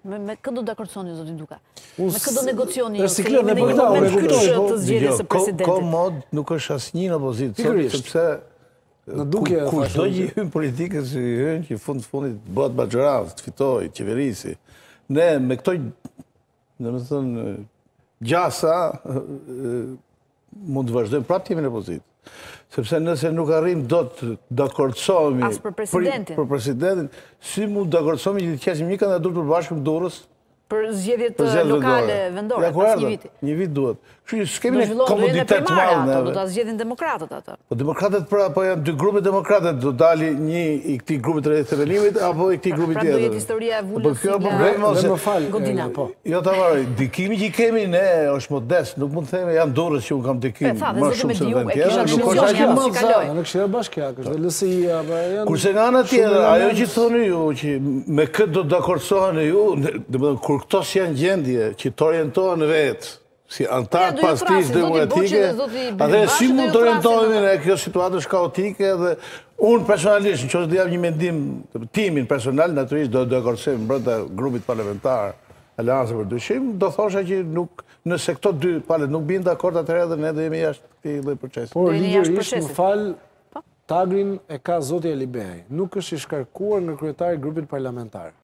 Me këtë do dakordësoni, zoti Duka? Me këtë do negocioni? Se jemi në një moment kryeshë të zgjedhjes së presidentit. Ko mod nuk është asnjë në opozitë, sepse kushdo që hyn politikës që fundit bëhet baxharav, të fitojë, të qeverisi. Ne me këto, domethënë, gjasa mund të vazhdojmë prapë të jemi në opozitë. Sepse nëse nuk arrim do të dakordsohemi për presidentin, si mund të dakordsohemi që të qesim një kandidaturë përbashkët në Durrës për zgjedhjet lokale vendore pas një viti. Një vit duhet. Kështu që s'kemi ne komoditet të madh. Do ta zgjedhin demokratët atë. Po demokratët po janë dy grupe demokratët, do dali një i këtij grupi të themelimit apo i këtij grupi tjetër. Pra do jetë historia e vulës. Po kjo problem ose më fal. Godina po. Jo ta varoj, dikimi që kemi ne është modest, nuk mund të themi janë Durrës që un kam dikim më shumë se vend tjetër. Nuk është asgjë. Në Këshilla Bashkiake, është LSI-ja apo janë. Kurse nga ana tjetër, ajo që thoni ju që me këtë do të dakordsoheni ju, domethënë kur këto janë gjendje që të orientohen vetë si antar Partisë Demokratike, atëherë si mund të orientohemi në kjo situatë është kaotike dhe unë personalisht, nëse do jap një mendim timin personal, natyrisht do dakordsohem brenda grupit parlamentar Aleanca për Dyshim, do thosha që nuk nëse këto dy palët nuk bien dakord atëherë edhe ne do jemi jashtë këtij lloj procesi. Por ligjërisht më fal, Tagrin e ka zoti Alibej, nuk është i shkarkuar nga kryetari i grupit parlamentar.